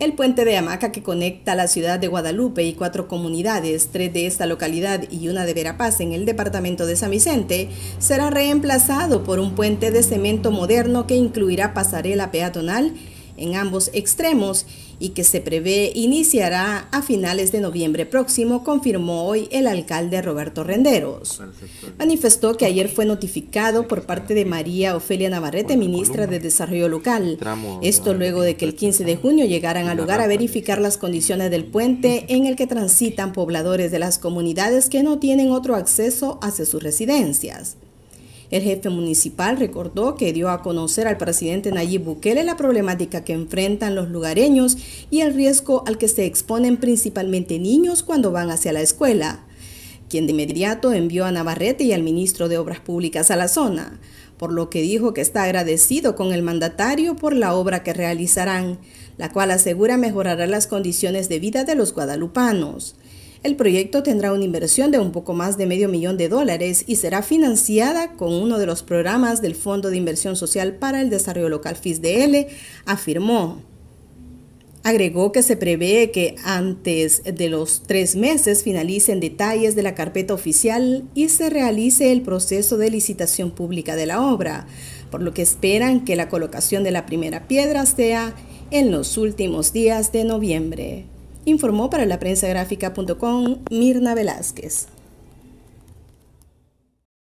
El puente de hamaca que conecta la ciudad de Guadalupe y 4 comunidades, 3 de esta localidad y una de Verapaz en el departamento de San Vicente, será reemplazado por un puente de cemento moderno que incluirá pasarela peatonal en ambos extremos y que se prevé iniciará a finales de noviembre próximo, confirmó hoy el alcalde Roberto Renderos. Manifestó que ayer fue notificado por parte de María Ofelia Navarrete, ministra de Desarrollo Local. Esto luego de que el 15 de junio llegaran al lugar a verificar las condiciones del puente en el que transitan pobladores de las comunidades que no tienen otro acceso hacia sus residencias. El jefe municipal recordó que dio a conocer al presidente Nayib Bukele la problemática que enfrentan los lugareños y el riesgo al que se exponen principalmente niños cuando van hacia la escuela, quien de inmediato envió a Navarrete y al ministro de Obras Públicas a la zona, por lo que dijo que está agradecido con el mandatario por la obra que realizarán, la cual asegura mejorará las condiciones de vida de los guadalupanos. El proyecto tendrá una inversión de un poco más de $500,000 y será financiada con uno de los programas del Fondo de Inversión Social para el Desarrollo Local FISDL, afirmó. Agregó que se prevé que antes de los 3 meses finalicen detalles de la carpeta oficial y se realice el proceso de licitación pública de la obra, por lo que esperan que la colocación de la primera piedra sea en los últimos días de noviembre. Informó para la prensagráfica.com Mirna Velázquez.